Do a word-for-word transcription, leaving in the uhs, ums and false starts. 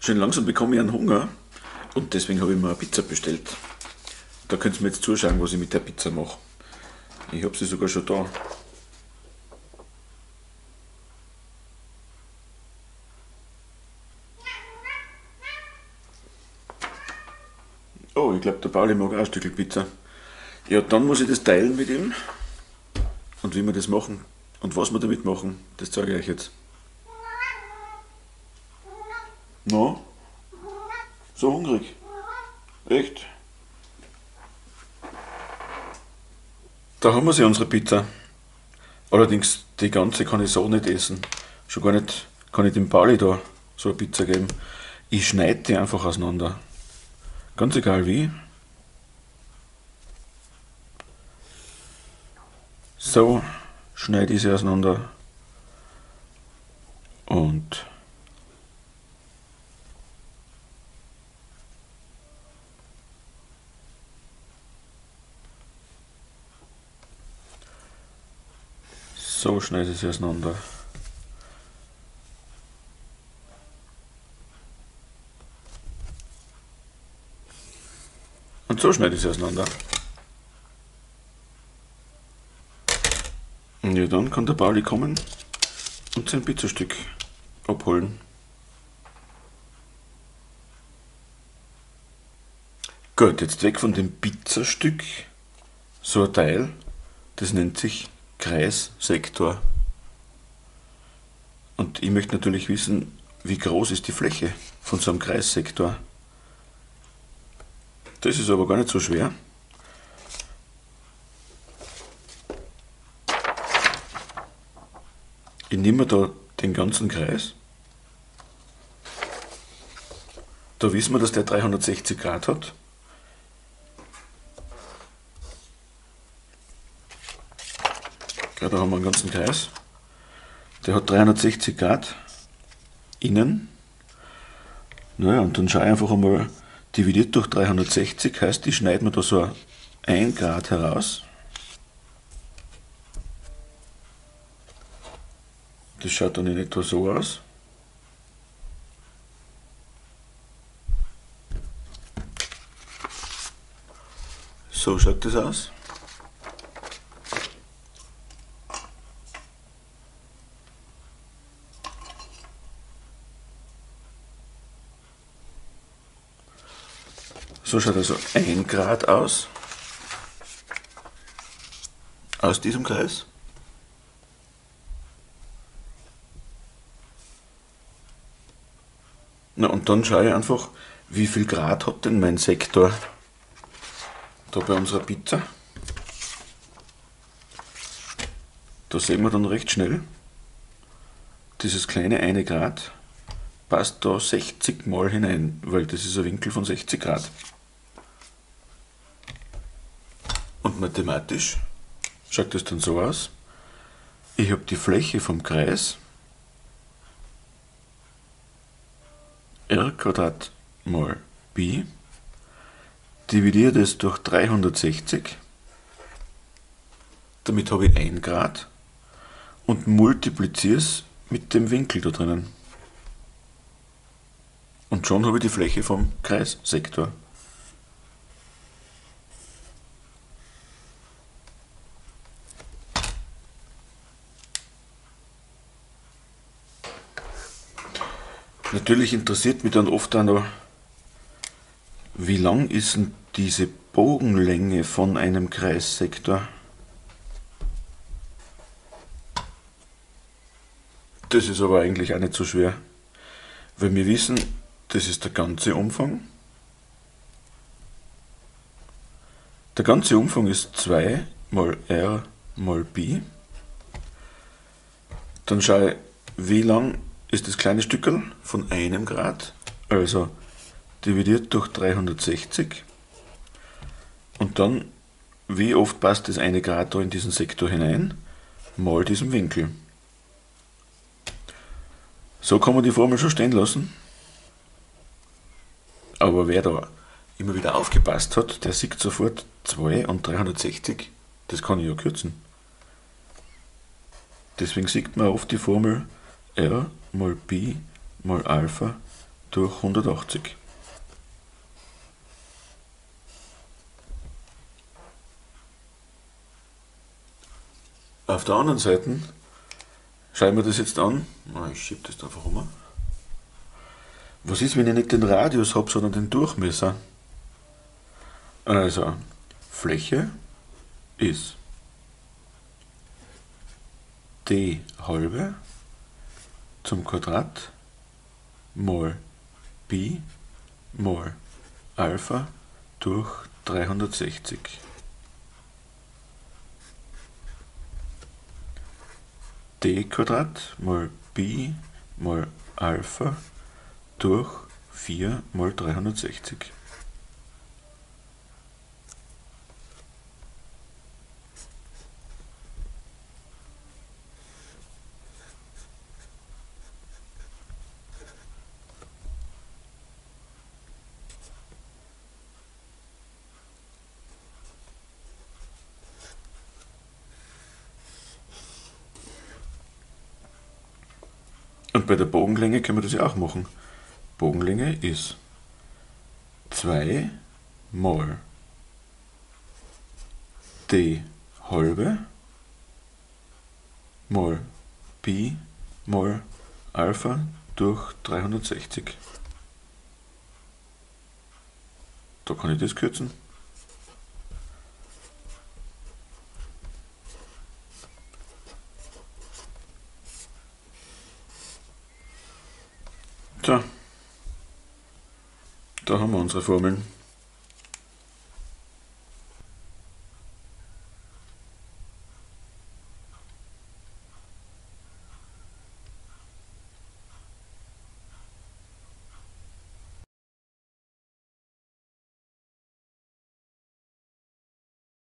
Schön langsam bekomme ich einen Hunger und deswegen habe ich mir eine Pizza bestellt. Da könnt ihr mir jetzt zuschauen, was ich mit der Pizza mache. Ich habe sie sogar schon da. Oh, ich glaube, der Pauli mag auch ein Stück Pizza. Ja, dann muss ich das teilen mit ihm. Und wie wir das machen und was wir damit machen, das zeige ich euch jetzt. Na? So hungrig? Echt? Da haben wir sie, unsere Pizza. Allerdings, die ganze kann ich so nicht essen. Schon gar nicht kann ich dem Pauli da so eine Pizza geben. Ich schneide die einfach auseinander. Ganz egal wie. So schneide ich sie auseinander. Und so schneide ich sie auseinander. Und so schneide ich sie auseinander. Und ja, dann kann der Pauli kommen und sein Pizzastück abholen. Gut, jetzt weg von dem Pizzastück. So ein Teil, das nennt sich Kreissektor. Und ich möchte natürlich wissen, wie groß ist die Fläche von so einem Kreissektor. Das ist aber gar nicht so schwer. Ich nehme da den ganzen Kreis. Da wissen wir, dass der dreihundertsechzig Grad hat. Ja, da haben wir einen ganzen Kreis. Der hat dreihundertsechzig Grad innen. Naja, und dann schaue ich einfach einmal, dividiert durch dreihundertsechzig, heißt, ich schneide mir da so ein Grad heraus. Das schaut dann in etwa so aus. So schaut das aus. So schaut also ein Grad aus, aus diesem Kreis. Na, und dann schaue ich einfach, wie viel Grad hat denn mein Sektor da bei unserer Pizza. Da sehen wir dann recht schnell, dieses kleine eine Grad passt da sechzig Mal hinein, weil das ist ein Winkel von sechzig Grad. Und mathematisch schaut das dann so aus. Ich habe die Fläche vom Kreis r Quadrat mal Pi, dividiere das durch dreihundertsechzig, damit habe ich ein Grad und multipliziere es mit dem Winkel da drinnen. Und schon habe ich die Fläche vom Kreissektor. Natürlich interessiert mich dann oft auch noch, wie lang ist denn diese Bogenlänge von einem Kreissektor? Das ist aber eigentlich auch nicht so schwer, weil wir wissen, das ist der ganze Umfang. Der ganze Umfang ist zwei mal r mal Pi. Dann schaue ich, wie lang ist das kleine Stückel von einem Grad, also dividiert durch dreihundertsechzig. Und dann, wie oft passt das eine Grad da in diesen Sektor hinein, mal diesen Winkel. So kann man die Formel schon stehen lassen. Aber wer da immer wieder aufgepasst hat, der sieht sofort zwei und dreihundertsechzig, das kann ich ja kürzen. Deswegen sieht man oft die Formel r mal Pi mal Alpha durch hundertachtzig. Auf der anderen Seite schauen wir das jetzt an. Ich schiebe das einfach um. Was ist, wenn ich nicht den Radius habe, sondern den Durchmesser? Also, Fläche ist d halbe zum Quadrat mal Pi mal Alpha durch dreihundertsechzig. D Quadrat mal Pi mal Alpha durch vier mal dreihundertsechzig. Und bei der Bogenlänge können wir das ja auch machen. Bogenlänge ist zwei mal d halbe mal Pi mal Alpha durch dreihundertsechzig. Da kann ich das kürzen. So, da haben wir unsere Formeln.